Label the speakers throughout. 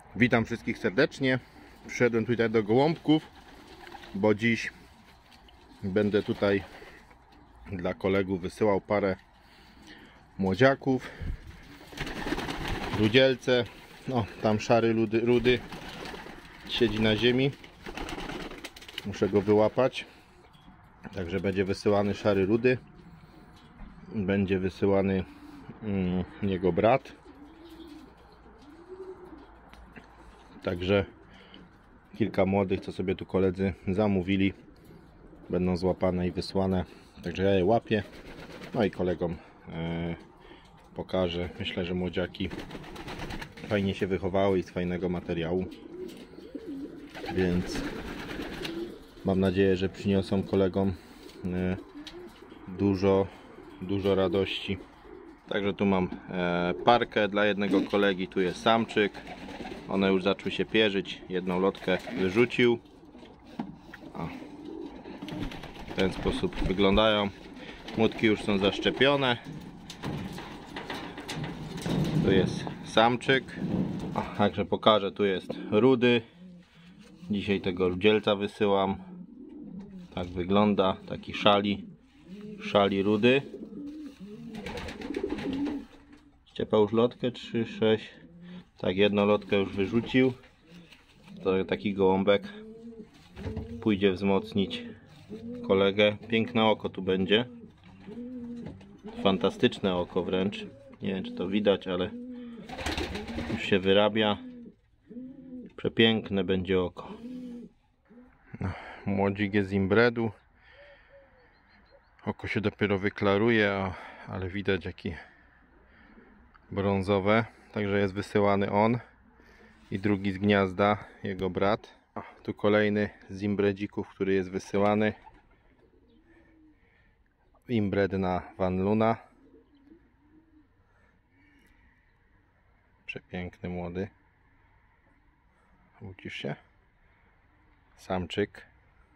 Speaker 1: Witam wszystkich serdecznie. Przyszedłem tutaj do gołąbków, bo dziś będę tutaj dla kolegów wysyłał parę młodziaków, rudzielce. No, tam szary rudy siedzi na ziemi, muszę go wyłapać. Także będzie wysyłany szary rudy, będzie wysyłany jego brat. Także kilka młodych, co sobie tu koledzy zamówili, będą złapane i wysłane. Także ja je łapię, no i kolegom pokażę. Myślę, że młodziaki fajnie się wychowały i z fajnego materiału, więc mam nadzieję, że przyniosą kolegom dużo radości. Także tu mam parkę dla jednego kolegi, tu jest samczyk. One już zaczęły się pierzyć, jedną lotkę wyrzucił. W ten sposób wyglądają. Młotki już są zaszczepione. Tu jest samczyk. Także pokażę, tu jest rudy. Dzisiaj tego rudzielca wysyłam. Tak wygląda, taki szali rudy. Ściepał już lotkę 3, 6. Tak, jedną lotkę już wyrzucił. To taki gołąbek pójdzie wzmocnić kolegę. Piękne oko tu będzie. Fantastyczne oko wręcz. Nie wiem, czy to widać, ale już się wyrabia. Przepiękne będzie oko. Młodzik jest z inbredu. Oko się dopiero wyklaruje, ale widać jakie brązowe. Także jest wysyłany on i drugi z gniazda, jego brat. Tu kolejny z imbredzików, który jest wysyłany. Imbred na Van Luna. Przepiękny młody. Łucisz się? Samczyk.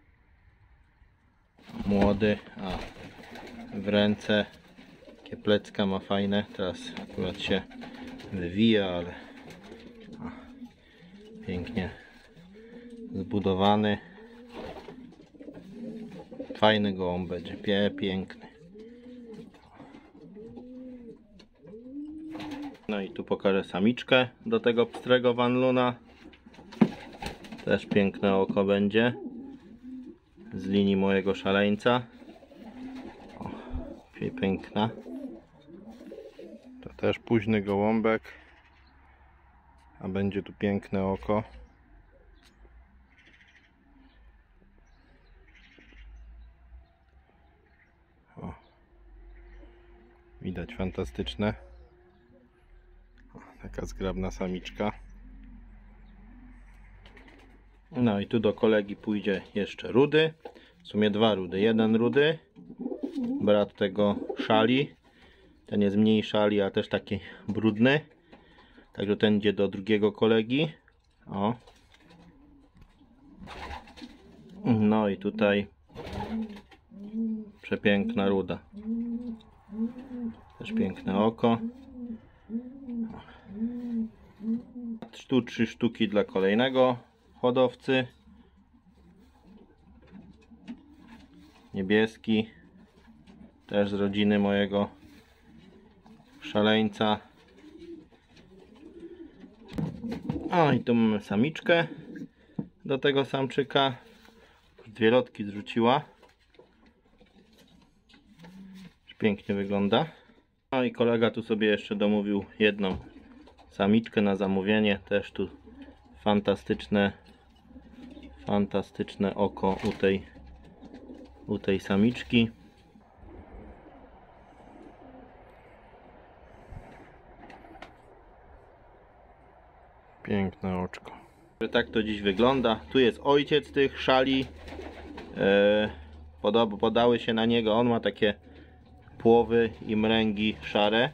Speaker 1: Młody. W ręce takie plecka ma fajne. Teraz akurat się wywija, ale pięknie zbudowany. Fajny gołąb będzie, piękny. No i tu pokażę samiczkę do tego pstrego Van Luna. Też piękne oko będzie z linii mojego szaleńca. Piękna. To też późny gołąbek, a będzie tu piękne oko. Widać fantastyczne. Taka zgrabna samiczka. No i tu do kolegi pójdzie jeszcze rudy. W sumie dwa rudy. Jeden rudy, brat tego szali. Ten jest mniej szali, a też taki brudny. Także ten idzie do drugiego kolegi. No i tutaj przepiękna ruda. Też piękne oko. Tu 3 sztuki dla kolejnego hodowcy. Niebieski. Też z rodziny mojego szaleńca. I tu mamy samiczkę do tego samczyka. Dwie lotki zrzuciła. Pięknie wygląda. No i kolega tu sobie jeszcze domówił jedną samiczkę na zamówienie. Też tu fantastyczne oko u tej samiczki. Piękne oczko. Tak to dziś wygląda. Tu jest ojciec tych szali. Podały się na niego. On ma takie płowy i mręgi szare.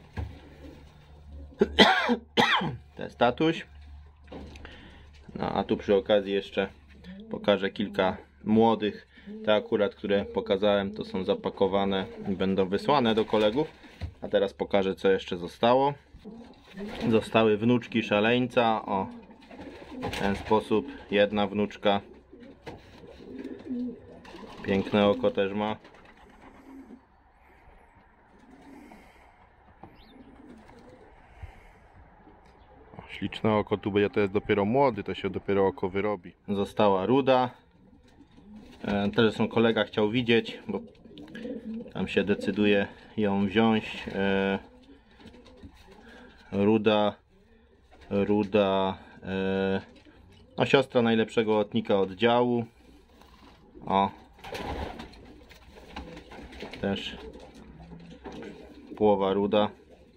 Speaker 1: To jest tatuś. No a tu przy okazji jeszcze pokażę kilka młodych. Te akurat, które pokazałem, to są zapakowane i będą wysłane do kolegów. A teraz pokażę, co jeszcze zostało. Zostały wnuczki szaleńca. W ten sposób jedna wnuczka. Piękne oko też ma.
Speaker 2: Śliczne oko, tu będzie, to jest dopiero młody, to się dopiero oko wyrobi.
Speaker 1: Została ruda. Też są kolega chciał widzieć, bo tam się decyduje ją wziąć. Ruda, no siostra najlepszego lotnika oddziału. O, też połowa ruda.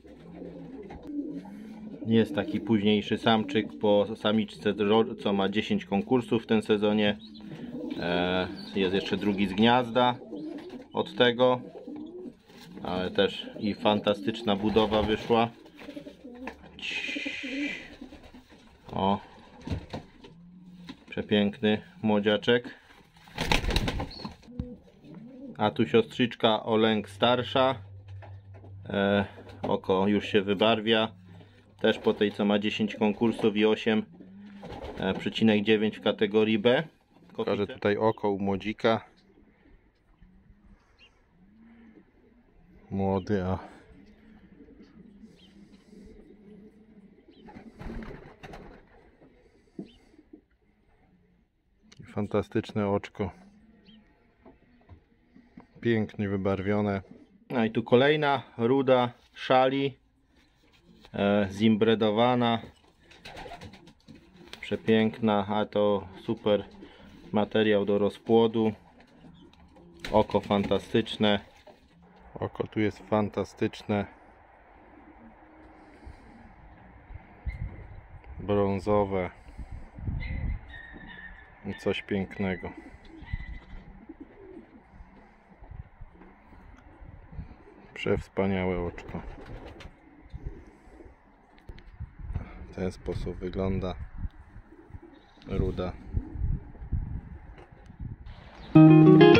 Speaker 1: Jest taki późniejszy samczyk po samiczce, co ma 10 konkursów w tym sezonie. Jest jeszcze drugi z gniazda od tego, ale też i fantastyczna budowa wyszła. O, przepiękny młodziaczek. A tu siostrzyczka o lęk starsza. Oko już się wybarwia. Też po tej, co ma 10 konkursów i 8,9 w kategorii B.
Speaker 2: Pokażę tutaj oko u młodzika. Młody, a fantastyczne oczko. Pięknie wybarwione.
Speaker 1: No i tu kolejna ruda szali. Zimbredowana. Przepiękna, a to super materiał do rozpłodu. Oko fantastyczne.
Speaker 2: Oko tu jest fantastyczne. Brązowe. I coś pięknego. Przewspaniałe oczko. W ten sposób wygląda ruda.